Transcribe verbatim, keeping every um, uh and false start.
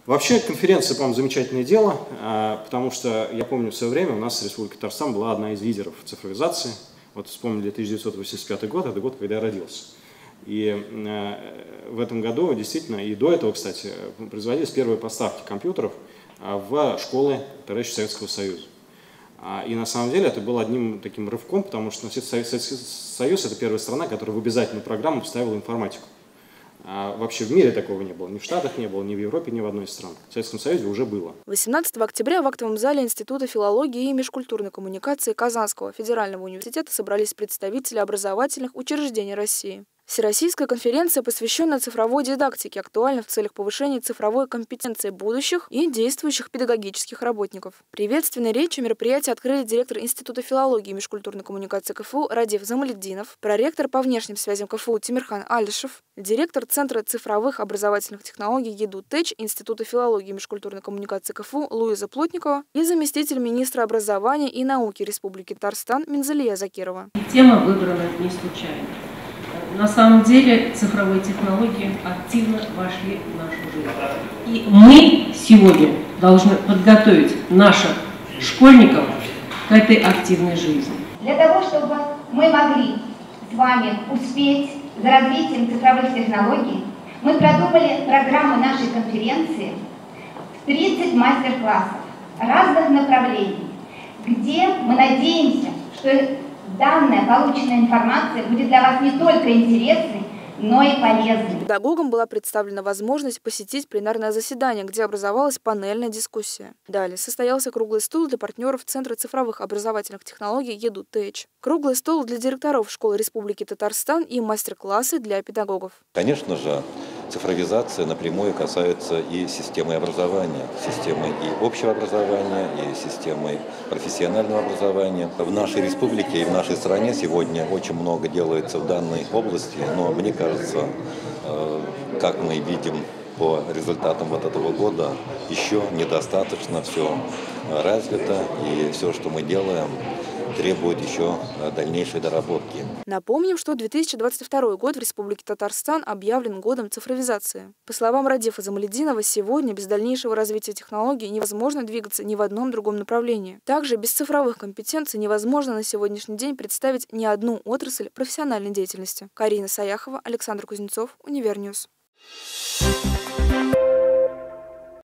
Вообще конференция, по-моему, замечательное дело, потому что я помню, в свое время у нас Республика Татарстан была одна из лидеров цифровизации. Вот вспомнили тысяча девятьсот восемьдесят пятый год, это год, когда я родился. И в этом году действительно, и до этого, кстати, производились первые поставки компьютеров в школы товарищей Советского Союза. И на самом деле это было одним таким рывком, потому что Советский Союз – это первая страна, которая в обязательную программу вставила информатику. А вообще в мире такого не было. Ни в Штатах не было, ни в Европе, ни в одной из стран. В Советском Союзе уже было. восемнадцатого октября в актовом зале Института филологии и межкультурной коммуникации Казанского федерального университета собрались представители образовательных учреждений России. Всероссийская конференция, посвященная цифровой дидактике, актуальна в целях повышения цифровой компетенции будущих и действующих педагогических работников. Приветственной речью мероприятия открыли директор Института филологии и межкультурной коммуникации КФУ Радиф Замалетдинов, проректор по внешним связям КФУ Тимирхан Алишев, директор Центра цифровых образовательных технологий ЕДУ-ТЭЧ Института филологии и межкультурной коммуникации КФУ Луиза Плотникова и заместитель министра образования и науки Республики Татарстан Минзалия Закирова. Тема выбрана не случайно. На самом деле цифровые технологии активно вошли в нашу жизнь. И мы сегодня должны подготовить наших школьников к этой активной жизни. Для того, чтобы мы могли с вами успеть за развитием цифровых технологий, мы продумали программу нашей конференции в тридцать мастер-классов разных направлений, где мы надеемся, что данная полученная информация будет для вас не только интересной, но и полезной. Педагогам была представлена возможность посетить пленарное заседание, где образовалась панельная дискуссия. Далее состоялся круглый стол для партнеров Центра цифровых образовательных технологий ЕДУ-ТЭЧ. Круглый стол для директоров школ Республики Татарстан и мастер-классы для педагогов. Конечно же, цифровизация напрямую касается и системы образования, системы и общего образования, и системы профессионального образования. В нашей республике и в нашей стране сегодня очень много делается в данной области, но мне кажется, как мы видим по результатам вот этого года, еще недостаточно все развито, и все, что мы делаем, требует еще дальнейшей доработки. Напомним, что две тысячи двадцать второй год в Республике Татарстан объявлен годом цифровизации. По словам Радифа Замалетдинова, сегодня без дальнейшего развития технологий невозможно двигаться ни в одном другом направлении. Также без цифровых компетенций невозможно на сегодняшний день представить ни одну отрасль профессиональной деятельности. Карина Саяхова, Александр Кузнецов, Универньюз.